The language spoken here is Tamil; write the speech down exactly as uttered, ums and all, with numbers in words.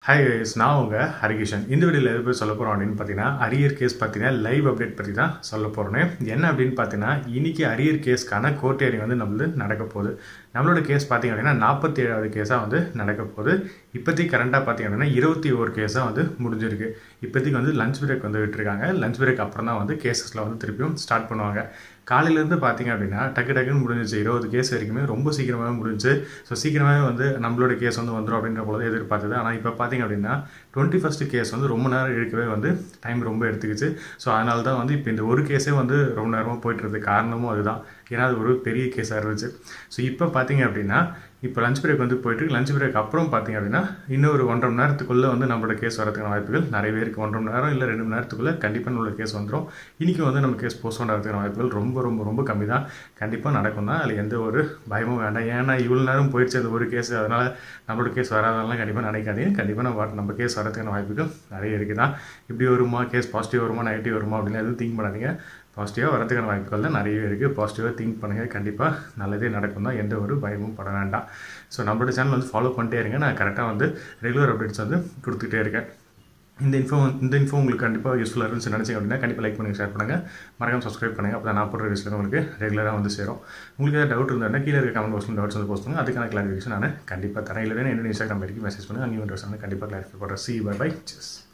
ஹாய் கைஸ், நான் உங்கள் ஹரிகிஷன். இந்த வீடியோவில் எது போய் சொல்ல போகிறோம் அப்படின்னு பார்த்தீங்கன்னா, அரியர் கேஸ் பார்த்தீங்கன்னா லைவ் அப்டேட் பற்றி தான் சொல்ல போகிறேன். என்ன அப்படின்னு பார்த்தீங்கன்னா, இன்றைக்கி அரியர் கேஸ்க்கான கோர்ட் ஹியரிங் வந்து நம்மளுக்கு நடக்க போகுது. நம்மளோட கேஸ் பார்த்திங்க அப்படின்னா நாற்பத்தி ஏழாவது கேஸாக வந்து நடக்க போகுது. இப்போதைக்கு கரண்ட்டாக பார்த்திங்க அப்படின்னா இருபத்தி ஒரு கேஸாக வந்து முடிஞ்சிருக்கு. இப்போதைக்கு வந்து லஞ்ச் பிரேக் வந்து விட்டுருக்காங்க. லஞ்ச் பிரேக் அப்புறம் தான் வந்து கேஸஸில் வந்து திருப்பியும் ஸ்டார்ட் பண்ணுவாங்க. காலையிலேருந்து பார்த்திங்க அப்படின்னா டக்கு டக்குன்னு முடிஞ்சிச்சு. இருபது கேஸ் வரைக்குமே ரொம்ப சீக்கிரமாகவே முடிஞ்சு. ஸோ சீக்கிரமாகவே வந்து நம்மளோட கேஸ் வந்து வந்துடும் அப்படின்ற போல எதிர்பார்த்தது. ஆனால் இப்போ பார்த்திங்க அப்படின்னா டுவெண்ட்டி ஃபஸ்ட்டு கேஸ் வந்து ரொம்ப நேரம் இழுக்கவே வந்து டைம் ரொம்ப எடுத்துக்கிச்சு. ஸோ அதனால தான் வந்து இப்போ இந்த ஒரு கேஸே வந்து ரொம்ப நேரமாக போய்ட்டுருக்கு. காரணமும் அதுதான். ஏன்னா அது ஒரு பெரிய கேஸாக இருந்துச்சு. ஸோ இப்போ பார்த்திங்க அப்படின்னா இப்போ லஞ்ச் பிரேக் வந்து போயிட்டு லஞ்ச் பிரேக் அப்புறம் பார்த்திங்க அப்படின்னா இன்னும் ஒரு ஒன்றரை மணி நேரத்துக்குள்ளே வந்து நம்மளோட கேஸ் வரதுக்கான வாய்ப்புகள் நிறையவே இருக்குது. ஒன்றரை மணி நேரம் இல்லை ரெண்டு மணி நேரத்துக்குள்ளே கண்டிப்பாக நம்மளோட கேஸ் வந்துடும். இன்றைக்கி வந்து நம்ம கேஸ் போஸ்ட்போன் ஆகிறதுக்கான வாய்ப்புகள் ரொம்ப ரொம்ப ரொம்ப கம்மி தான். கண்டிப்பாக நடக்கும் தான். அதில் எந்த ஒரு பயமும் வேண்டாம். ஏன்னா இவ்வளோ நேரம் போயிடுச்சு அந்த ஒரு கேஸ், அதனால் நம்மளோட கேஸ் வராதெல்லாம் கண்டிப்பாக நினைக்காதீங்க. கண்டிப்பாக நம்ம நம்ம கேஸ் வரதுக்கான வாய்ப்புகள் நிறைய இருக்குது தான். இப்படி வருமா, கேஸ் பாசிட்டிவ் வருமா நெகட்டிவ் வருமா அப்படின்னு எதுவும் திங்க் பண்ணாதீங்க. பாசிட்டிவாக வரதுக்கான வாய்ப்புகள் தான் நிறையவே இருக்குது. பாசிட்டிவாக திங்க் பண்ணுங்கள். கண்டிப்பாக நல்லதே நடக்கும் தான். எந்த ஒரு பயமும் பட வேண்டாம். ஸோ நம்மளோட சேனல் வந்து ஃபாலோ பண்ணிட்டே இருங்க. நான் கரெக்டாக வந்து ரெகுலர் அப்டேட்ஸ் வந்து கொடுத்துட்டே இருக்கேன். இந்த இன்ஃபோ இந்த இன்ஃபோ உங்களுக்கு கண்டிப்பாக யூஸ்ஃபுல்லாக இருந்துச்சு நினச்சிங்க அப்படின்னா கண்டிப்பாக லைக் பண்ணுங்கள், ஷேர் பண்ணுங்கள், மறக்காம சப்ஸ்கிரைப் பண்ணுங்கள். அப்போ நான் போடுற வீடியோஸ் உங்களுக்கு ரெகுலராக வந்து சேரும். உங்களுக்கு ஏதாவது டவுட் இருந்தால் கீழே இருக்க கமெண்ட் பாக்ஸில் டவுட்ஸ் வந்து போஸ்ட் பண்ணுங்கள். அதுக்கான கிளாரிஃபிகேஷன் நான் கண்டிப்பாக தரேன். இல்லைன்னா என்னோட இன்ஸ்டாகிராம் வரைக்கும் மெசேஜ் பண்ணுங்கள். அங்கேயும் டவுட்ஸ் வந்து கண்டிப்பாக கிளாரிஃபை பண்ணுறேன். See bye bye. செஸ்.